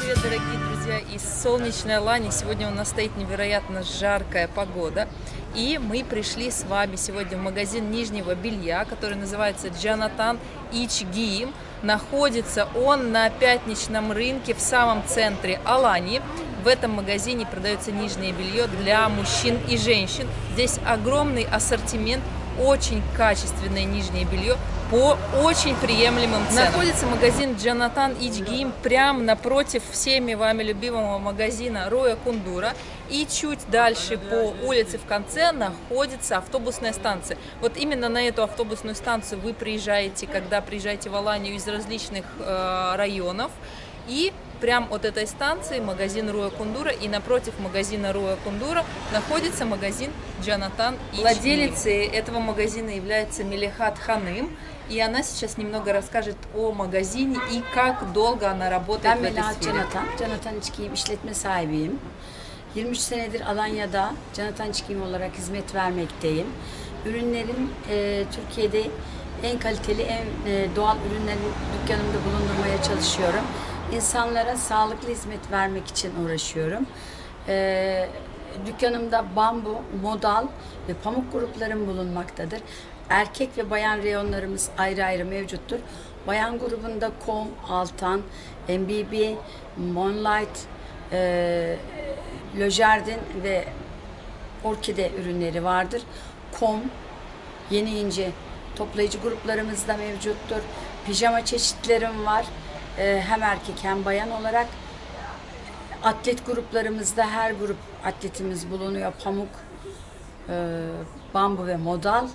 привет, дорогие друзья, из солнечной Алании. Сегодня у нас стоит невероятно жаркая погода, и мы пришли с вами сегодня в магазин нижнего белья, который называется Джонатан Ичгиим. Находится он на пятничном рынке в самом центре Алании. В этом магазине продается нижнее белье для мужчин и женщин. Здесь огромный ассортимент, очень качественное нижнее белье по очень приемлемым ценам. Находится магазин Джонатан Ичгиим прямо напротив всеми вами любимого магазина Роя Кундура. И чуть дальше по улице в конце находится автобусная станция. Вот именно на эту автобусную станцию вы приезжаете, когда приезжаете в Аланию из различных районов. И прямо от этой станции магазин Роя Кундура, и напротив магазина Роя Кундура находится магазин Джонатан Ичгиим. Владелицей этого магазина является Мелихат Ханым, и она сейчас немного расскажет о магазине и как долго она работает в этой сфере. Джонатан Ичgiyim işletme sahibiyim. 23 senedir Alanya'da Jonathan Ичgiyim olarak hizmet vermekteyim. Ürünlerim Türkiye'de en kaliteli, en doğal ürünleri dükkanımda bulundurmaya çalışıyorum. İnsanlara sağlıklı hizmet vermek için uğraşıyorum. Dükkanımda bambu, modal ve pamuk gruplarım bulunmaktadır. Erkek ve bayan reyonlarımız ayrı ayrı mevcuttur. Bayan grubunda kom, altan, MBB, Moonlight, Le Jardin ve orkide ürünleri vardır. Kom, yeni ince toplayıcı gruplarımız da mevcuttur. Pijama çeşitlerim var. Hem erkek hem bayan olarak. Atlet gruplarımızda her grup atletimiz bulunuyor. Pamuk, bambu ve modal.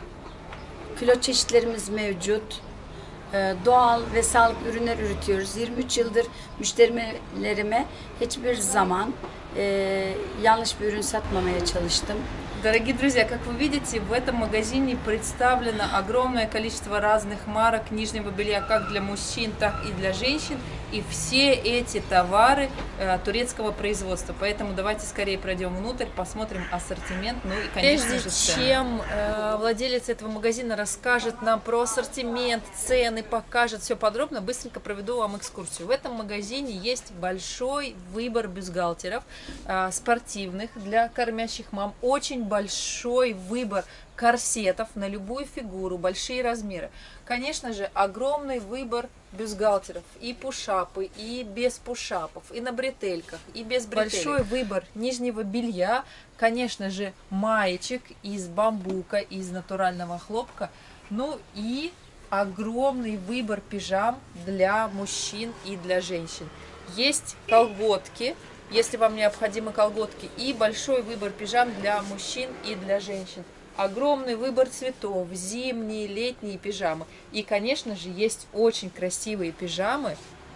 Külot çeşitlerimiz mevcut. Doğal ve sağlıklı ürünler üretiyoruz. 23 yıldır müşterilerime hiçbir zaman yanlış bir ürün satmamaya çalıştım. Дорогие друзья, как вы видите, в этом магазине представлено огромное количество разных марок нижнего белья, как для мужчин, так и для женщин. И все эти товары турецкого производства. Поэтому давайте скорее пройдем внутрь, посмотрим ассортимент, ну и, конечно же, цены. Прежде чем владелец этого магазина расскажет нам про ассортимент, цены, покажет все подробно, быстренько проведу вам экскурсию. В этом магазине есть большой выбор бюстгальтеров, спортивных для кормящих мам, очень большой выбор корсетов на любую фигуру, большие размеры. Конечно же, огромный выбор бюстгальтеров, и пушапы, и без пушапов, и на бретельках, и без бретелек. Большой выбор нижнего белья, конечно же, маечек из бамбука, из натурального хлопка, ну и огромный выбор пижам для мужчин и для женщин. Есть колготки, если вам необходимы колготки, и большой выбор пижам для мужчин и для женщин. Огромный выбор цветов, зимние, летние пижамы. И, конечно же, есть очень красивые пижамы,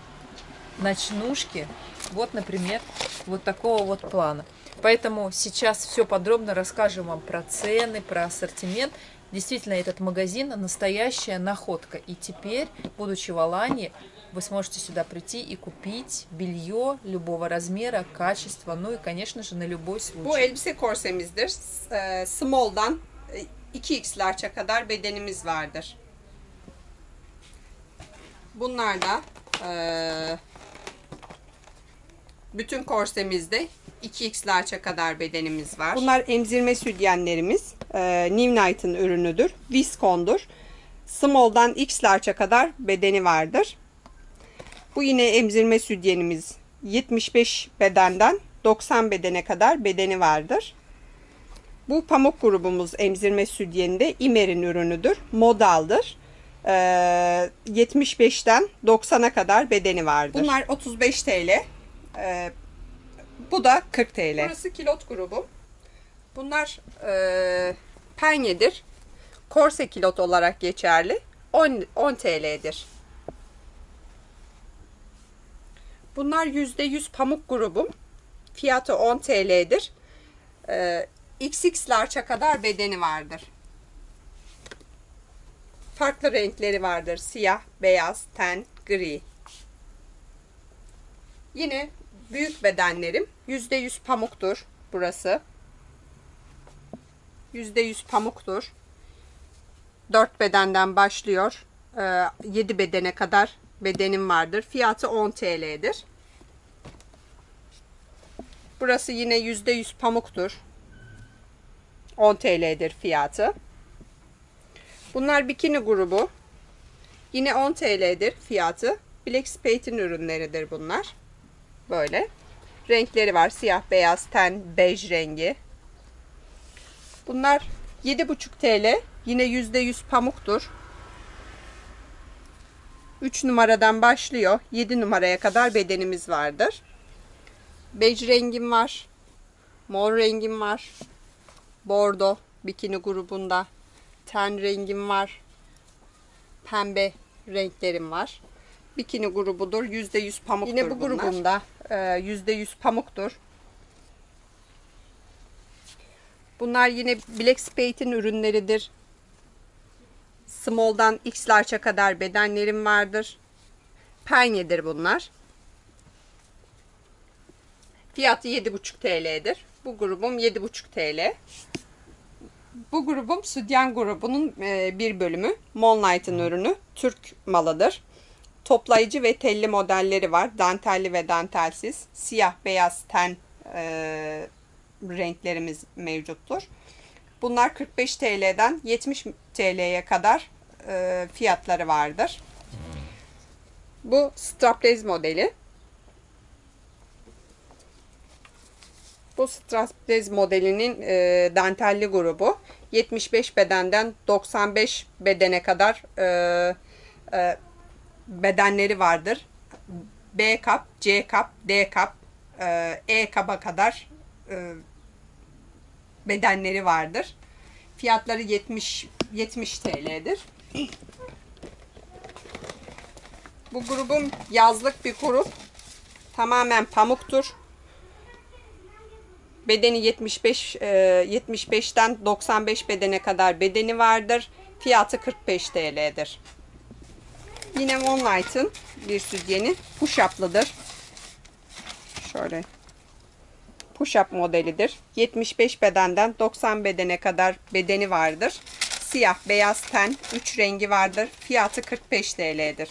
ночнушки, вот, например, вот такого вот плана. Поэтому сейчас все подробно расскажем вам про цены, про ассортимент. Действительно, этот магазин настоящая находка. И теперь, будучи в Алании, вы сможете сюда прийти и купить белье любого размера, качества, ну и, конечно же, на любой случай. Bu elbise korsemizdir. Small'dan 2X large'a kadar bedenimiz vardır. Bunlar da bütün korsemizde 2X large'a kadar bedenimiz var. Bunlar emzirme sütyenlerimiz. New Night'ın ürünüdür. Viscon'dur. Small'dan X large'a kadar bedeni vardır. Bu yine emzirme sütyenimiz. 75 bedenden 90 bedene kadar bedeni vardır. Bu pamuk grubumuz emzirme sütyeninde İmer'in ürünüdür. Modaldır. 75'ten 90'a kadar bedeni vardır. Bunlar 35 TL. Bu da 40 TL. Burası kilot grubu. Bunlar penyedir. Korse kilot olarak geçerli. 10 TL'dir. Bunlar %100 pamuk grubum. Fiyatı 10 TL'dir. XX large'a kadar bedeni vardır. Farklı renkleri vardır. Siyah, beyaz, ten, gri. Yine büyük bedenlerim. %100 pamuktur burası. %100 pamuktur. 4 bedenden başlıyor. 7 bedene kadar bedenim vardır. Fiyatı 10 TL'dir. Burası yine %100 pamuktur. 10 TL'dir fiyatı. Bunlar bikini grubu. Yine 10 TL'dir fiyatı. Black Spade'in ürünleridir bunlar. Böyle. Renkleri var. Siyah, beyaz, ten, bej rengi. Bunlar 7,5 TL. Yine %100 pamuktur. 3 numaradan başlıyor. 7 numaraya kadar bedenimiz vardır. Bej rengim var. Mor rengim var. Bordo bikini grubunda. Ten rengim var. Pembe renklerim var. Bikini grubudur. %100 pamuktur. Yine bu grubumda %100 pamuktur. Bunlar yine Black Spade'in ürünleridir. Small'dan X large'a kadar bedenlerim vardır. Penyedir bunlar. Fiyatı 7,5 TL'dir. Bu grubum 7,5 TL. Bu grubum sütyen grubunun bir bölümü. Moonlight'ın ürünü. Türk malıdır. Toplayıcı ve telli modelleri var. Dantelli ve dantelsiz. Siyah, beyaz, ten renklerimiz mevcuttur. Bunlar 45 TL'den 70 TL'ye kadar fiyatları vardır. Bu strapless modeli. Bu strapless modelinin dantelli grubu. 75 bedenden 95 bedene kadar bedenleri vardır. B kap, C kap, D kap, E kaba kadar bedenleri vardır. Fiyatları 70 TL'dir. Bu grubum yazlık bir grup. Tamamen pamuktur. Bedeni 75'ten 95 bedene kadar bedeni vardır. Fiyatı 45 TL'dir. Yine Moonlight'ın bir sütyeni push-up'lıdır. Şöyle push-up modelidir. 75 bedenden 90 bedene kadar bedeni vardır. Siyah, beyaz, ten 3 rengi vardır. Fiyatı 45 TL'dir.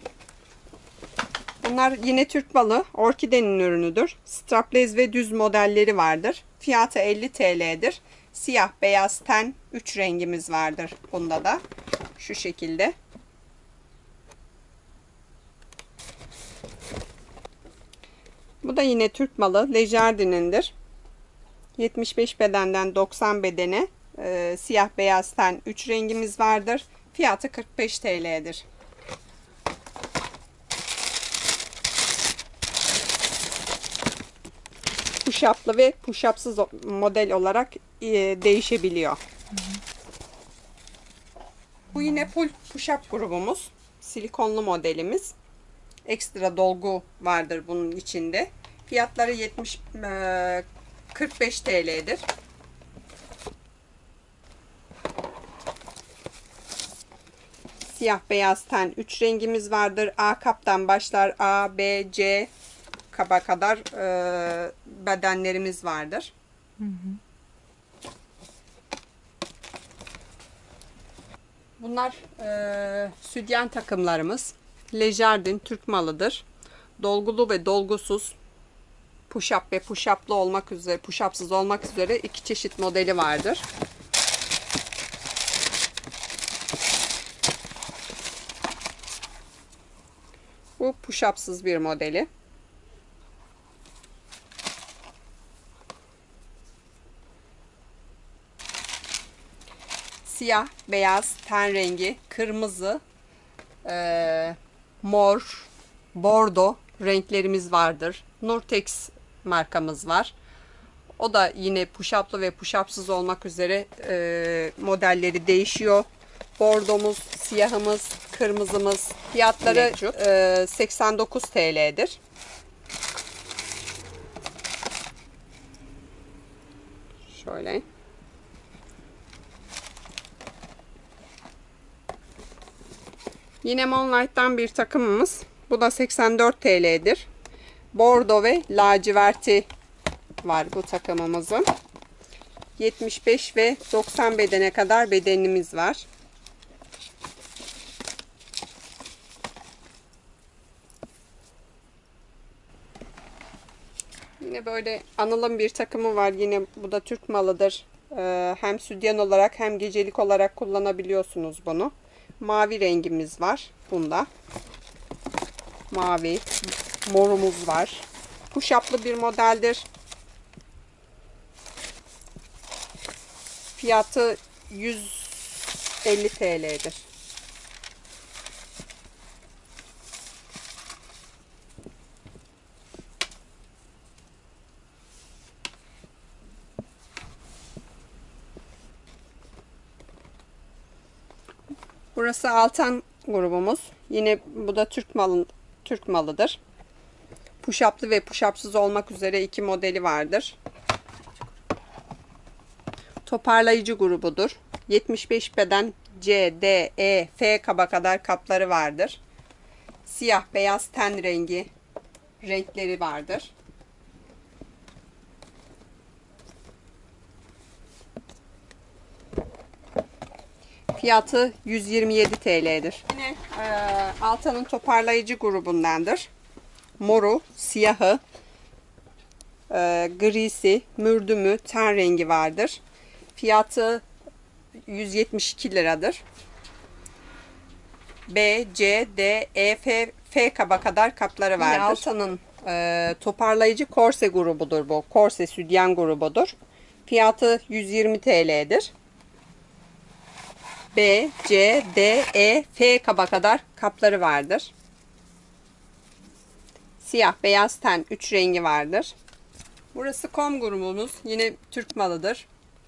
Bunlar yine Türk malı. Orkide'nin ürünüdür. Strapless ve düz modelleri vardır. Fiyatı 50 TL'dir. Siyah, beyaz, ten 3 rengimiz vardır bunda da. Şu şekilde. Bu da yine Türk malı. Lejardine'indir. 75 bedenden 90 bedene siyah, beyaz, ten 3 rengimiz vardır. Fiyatı 45 TL'dir. Push-up'lı ve push-up'sız model olarak değişebiliyor. Bu yine full push-up grubumuz. Silikonlu modelimiz. Ekstra dolgu vardır bunun içinde. Fiyatları 45 TL'dir. Siyah, beyaz, ten 3 rengimiz vardır. A kaptan başlar. A, B, C kaba kadar bedenlerimiz vardır. Bunlar sütyen takımlarımız. Lejardin Türk malıdır. Dolgulu ve dolgusuz, push-up ve push-up'lı olmak üzere, push-up'sız olmak üzere iki çeşit modeli vardır. Bu push-up'sız bir modeli. Siyah, beyaz, ten rengi, kırmızı, mor, bordo renklerimiz vardır. Nurtex markamız var. O da yine push-up'lı ve push-up'sız olmak üzere modelleri değişiyor. Bordomuz, siyahımız, kırmızımız. Fiyatları 89 TL'dir. Şöyle. Yine Moonlight'tan bir takımımız. Bu da 84 TL'dir. Bordo ve laciverti var bu takımımızın. 75 ve 90 bedene kadar bedenimiz var. Yine böyle Anıl'ın bir takımı var. Yine bu da Türk malıdır. Hem sütyen olarak hem gecelik olarak kullanabiliyorsunuz bunu. Mavi rengimiz var bunda. Mavi, morumuz var. Push-up'lı bir modeldir. Fiyatı 150 TL'dir. Burası Altan grubumuz. Yine bu da Türk malıdır. Push-up'lı ve push-up'sız olmak üzere iki modeli vardır. Toparlayıcı grubudur. 75 beden C, D, E, F kaba kadar kapları vardır. Siyah, beyaz ten rengi renkleri vardır. Fiyatı 127 TL'dir. Yine Altan'ın toparlayıcı grubundandır. Moru, siyahı, grisi, mürdümü, ten rengi vardır. Fiyatı 172 liradır. B, C, D, E, F kaba kadar kapları vardır. Yine Altan'ın toparlayıcı korse grubudur bu. Korse sütyen grubudur. Fiyatı 120 TL'dir. B, C, D, E, F kaba kadar kapları vardır. Siyah, beyaz ten 3 rengi vardır. Burası kom grubumuz. Yine Türk malıdır.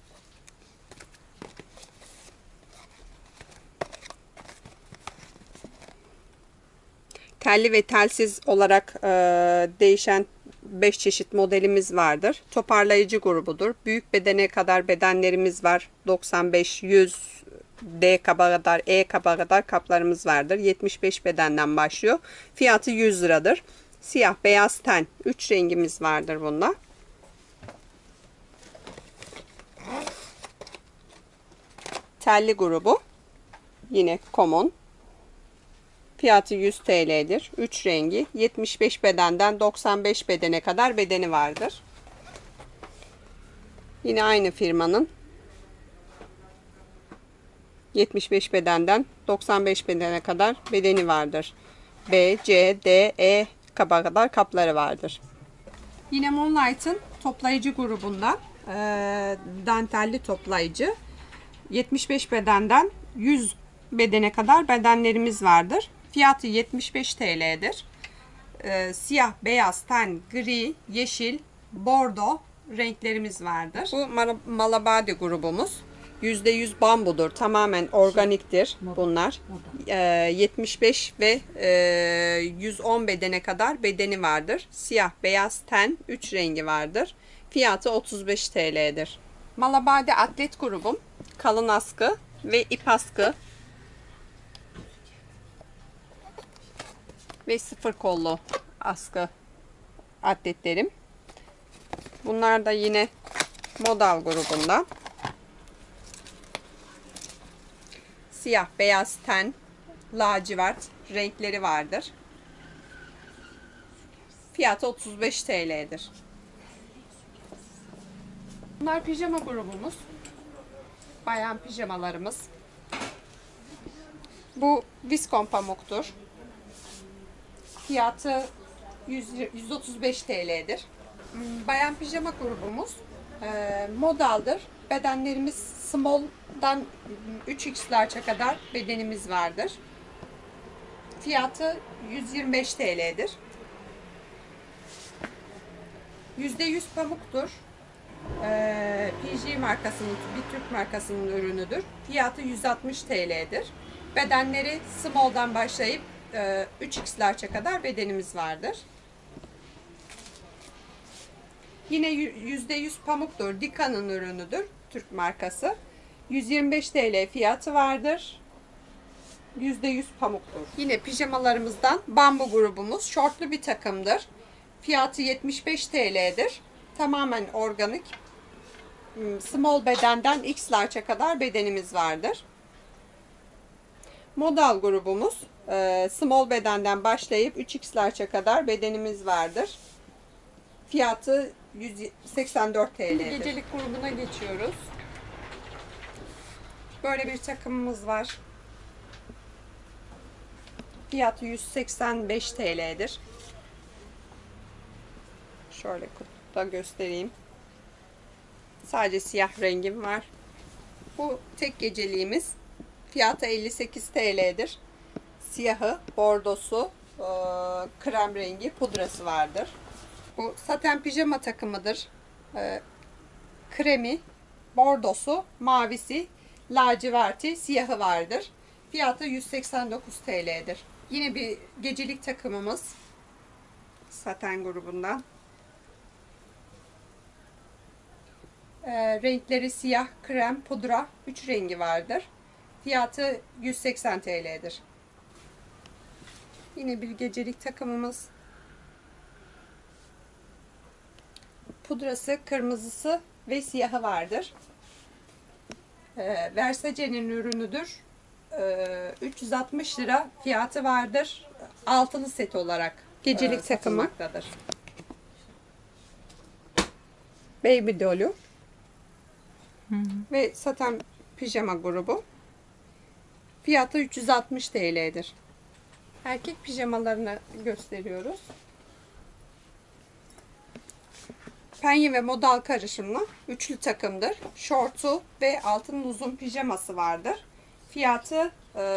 Telli ve telsiz olarak değişen 5 çeşit modelimiz vardır. Toparlayıcı grubudur. Büyük bedene kadar bedenlerimiz var. 95, 100, D kaba kadar, E kaba kadar kaplarımız vardır. 75 bedenden başlıyor. Fiyatı 100 liradır. Siyah, beyaz ten 3 rengimiz vardır bunda. Telli grubu. Yine common. Fiyatı 100 TL'dir. 3 rengi. 75 bedenden 95 bedene kadar bedeni vardır. Yine aynı firmanın 75 bedenden 95 bedene kadar bedeni vardır. B, C, D, E kaba kadar kapları vardır. Yine Moonlight'ın toplayıcı grubundan dantelli toplayıcı. 75 bedenden 100 bedene kadar bedenlerimiz vardır. Fiyatı 75 TL'dir. Siyah, beyaz, ten, gri, yeşil, bordo renklerimiz vardır. Bu Malabadi grubumuz. %100 bambudur. Tamamen organiktir bunlar. 75 ve 110 bedene kadar bedeni vardır. Siyah, beyaz, ten 3 rengi vardır. Fiyatı 35 TL'dir. Malabadi atlet grubum. Kalın askı ve ip askı ve sıfır kollu askı atletlerim. Bunlar da yine modal grubundan. Siyah, beyaz ten, lacivert renkleri vardır. Fiyatı 35 TL'dir. Bunlar pijama grubumuz. Bayan pijamalarımız. Bu viskon pamuktur. Fiyatı 135 TL'dir. Bayan pijama grubumuz modaldır. Bedenlerimiz small'dan 3X kadar bedenimiz vardır. Fiyatı 125 TL'dir. %100 pamuktur. PG markasının, bir Türk markasının ürünüdür. Fiyatı 160 TL'dir. Bedenleri small'dan başlayıp 3X kadar bedenimiz vardır. Yine %100 pamuktur. Dika'nın ürünüdür. Türk markası. 125 TL fiyatı vardır. %100 pamuktur. Yine pijamalarımızdan bambu grubumuz. Şortlu bir takımdır. Fiyatı 75 TL'dir. Tamamen organik. Small bedenden X large'a kadar bedenimiz vardır. Modal grubumuz. Small bedenden başlayıp 3X large'a kadar bedenimiz vardır. Fiyatı 184 TL'dir. Gecelik grubuna geçiyoruz. Böyle bir takımımız var. Fiyatı 185 TL'dir. Şöyle kutuda göstereyim. Sadece siyah rengim var. Bu tek geceliğimiz. Fiyatı 58 TL'dir. Siyahı, bordosu, krem rengi pudrası vardır. Bu saten pijama takımıdır. Kremi, bordosu, mavisi, laciverti, siyahı vardır. Fiyatı 189 TL'dir. Yine bir gecelik takımımız. Saten grubundan. Renkleri siyah, krem, pudra, 3 rengi vardır. Fiyatı 180 TL'dir. Yine bir gecelik takımımız. Pudrası, kırmızısı ve siyahı vardır. Versace'nin ürünüdür. 360 lira fiyatı vardır. Altılı set olarak gecelik takılmaktadır. Baby doll'u ve saten pijama grubu. Fiyatı 360 TL'dir. Erkek pijamalarını gösteriyoruz. Penye ve modal karışımlı üçlü takımdır. Şortu ve altın uzun pijaması vardır. Fiyatı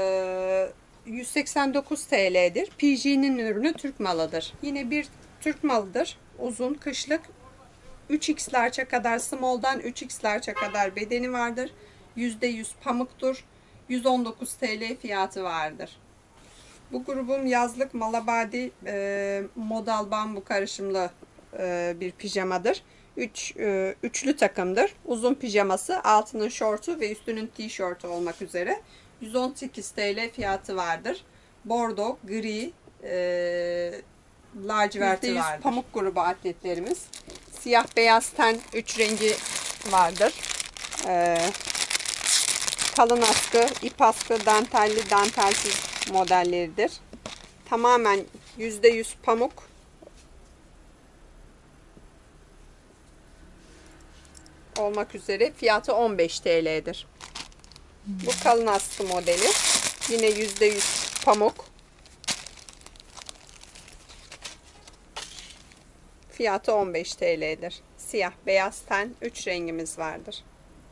189 TL'dir. PG'nin ürünü Türk malıdır. Yine bir Türk malıdır. Uzun kışlık 3X large'a kadar, small'dan 3X large'a kadar bedeni vardır. %100 pamuktur. 119 TL fiyatı vardır. Bu grubum yazlık malabadi modal bambu karışımlı bir pijamadır. Üçlü takımdır. Uzun pijaması, altının şortu ve üstünün tişörtü olmak üzere. 118 TL fiyatı vardır. Bordo, gri, laciverti vardır. Pamuk grubu atletlerimiz. Siyah, beyaz ten 3 rengi vardır. Kalın askı, ip askı, dantelli, dantelsiz modelleridir. Tamamen %100 pamuk. Olmak üzere fiyatı 15 TL'dir. Bu kalın askı modeli. Yine %100 pamuk. Fiyatı 15 TL'dir. Siyah, beyaz ten 3 rengimiz vardır.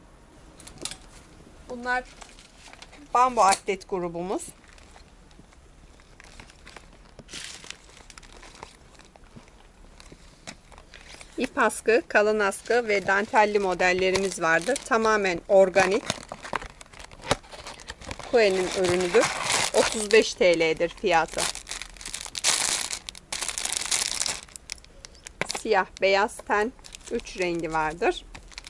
Bunlar bambu atlet grubumuz. İp askı, kalın askı ve dantelli modellerimiz vardır. Tamamen organik. Kue'nin ürünüdür. 35 TL'dir fiyatı. Siyah, beyaz ten 3 rengi vardır.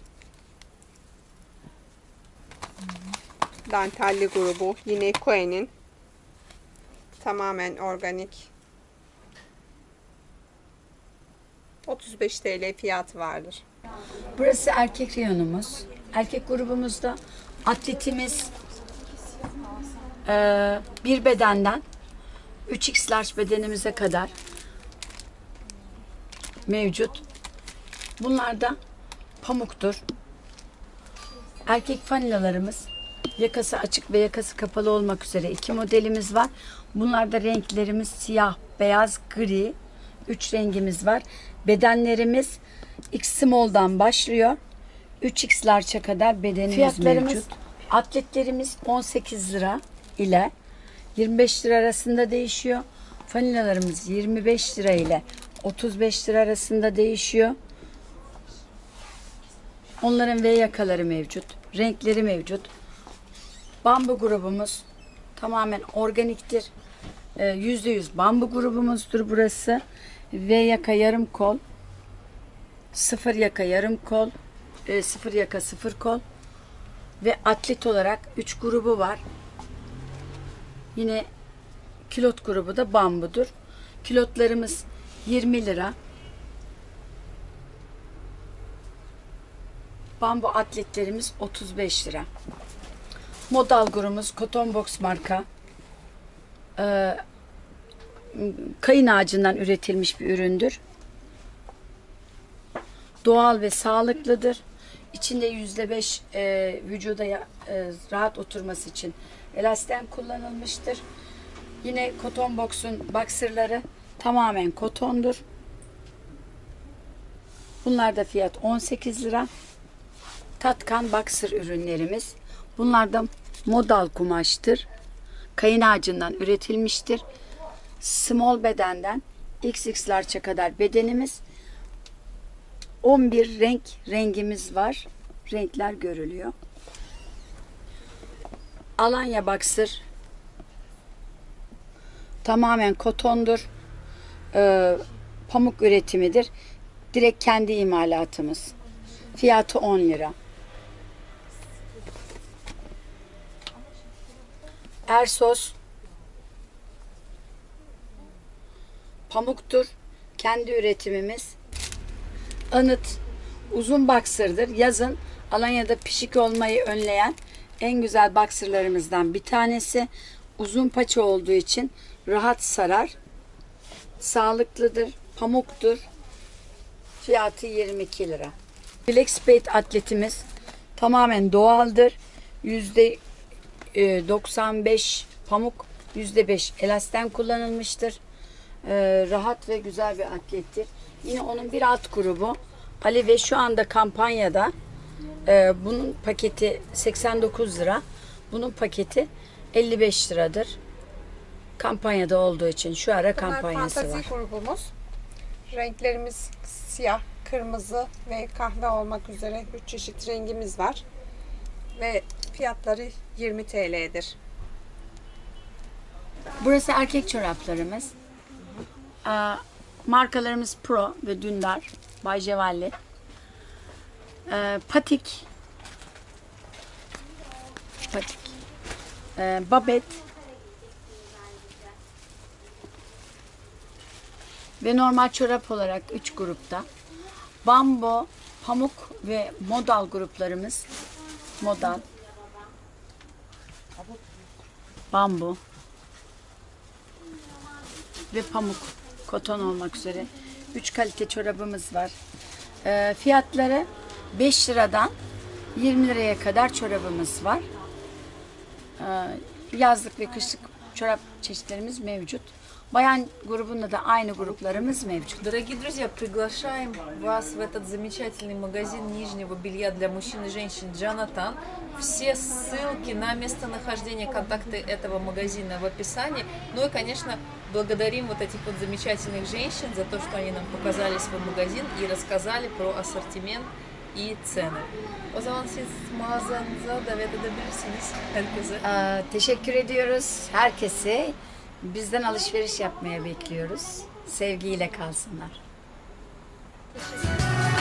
Dantelli grubu yine Kue'nin tamamen organik. 35 TL fiyatı vardır. Burası erkek reyonumuz. Erkek grubumuzda atletimiz bir bedenden 3X large bedenimize kadar mevcut. Bunlar da pamuktur. Erkek fanilalarımız yakası açık ve yakası kapalı olmak üzere 2 modelimiz var. Bunlarda renklerimiz siyah, beyaz, gri. 3 rengimiz var. Bedenlerimiz X small'dan başlıyor. 3X large'a kadar bedenimiz mevcut. Atletlerimiz 18 lira ile 25 lira arasında değişiyor. Fanilalarımız 25 lira ile 35 lira arasında değişiyor. Onların V yakaları mevcut. Renkleri mevcut. Bambu grubumuz tamamen organiktir. %100 bambu grubumuzdur burası. V yaka yarım kol, 0 yaka yarım kol, 0 yaka 0 kol ve atlet olarak 3 grubu var. Yine kilot grubu da bambudur. Kilotlarımız 20 lira. Bambu atletlerimiz 35 lira. Modal grubumuz Cotton Box marka. Kayın ağacından üretilmiş bir üründür. Doğal ve sağlıklıdır. İçinde %5 vücuda rahat oturması için elasten kullanılmıştır. Yine Cotton Box'un boxer'ları tamamen kotondur. Bunlar da fiyat 18 lira. Tatkan boxer ürünlerimiz. Bunlar da modal kumaştır. Kayın ağacından üretilmiştir. Small bedenden XX'larça kadar bedenimiz. 11 rengimiz var. Renkler görülüyor. Alanya boxer tamamen kotondur. Pamuk üretimidir. Direkt kendi imalatımız. Fiyatı 10 lira. Ersos pamuktur. Kendi üretimimiz. Anıt uzun boxer'dır. Yazın Alanya'da pişik olmayı önleyen en güzel boxer'larımızdan bir tanesi. Uzun paça olduğu için rahat sarar. Sağlıklıdır. Pamuktur. Fiyatı 22 lira. Black Spade atletimiz tamamen doğaldır. %95 pamuk, %5 elasten kullanılmıştır. Rahat ve güzel bir atlettir. Yine onun bir alt grubu Ali ve şu anda kampanyada bunun paketi 89 lira. Bunun paketi 55 liradır. Kampanyada olduğu için şu ara kampanyası var. Fantazi grubumuz. Renklerimiz siyah, kırmızı ve kahve olmak üzere 3 çeşit rengimiz var. Ve fiyatları 20 TL'dir. Burası erkek çoraplarımız. Markalarımız Pro ve Dündar, Bay Cevalli. Patik, Babet ve normal çorap olarak 3 grupta. Bambo, Pamuk ve Modal gruplarımız. Modal, Bambu ve Pamuk, koton olmak üzere 3 kalite çorabımız var. Fiyatları 5 liradan 20 liraya kadar çorabımız var. Yazlık ve kışlık çorap çeşitlerimiz mevcut. Bayan grubunda da aynı gruplarımız mevcut. Дорогие друзья, приглашаем вас в этот замечательный магазин нижнего белья для мужчин и женщин Джонатан. Все ссылки на местонахождение, контакты этого магазина в описании. Ну и, конечно, благодарим вот этих вот замечательных женщин за то, что они нам показали свой магазин и рассказали про ассортимент и цены. O zaman siz mağazanıza davet edebilirsiniz herkese. Teşekkür ediyoruz herkese. Bizden alışveriş yapmaya bekliyoruz. Sevgiyle kalsınlar.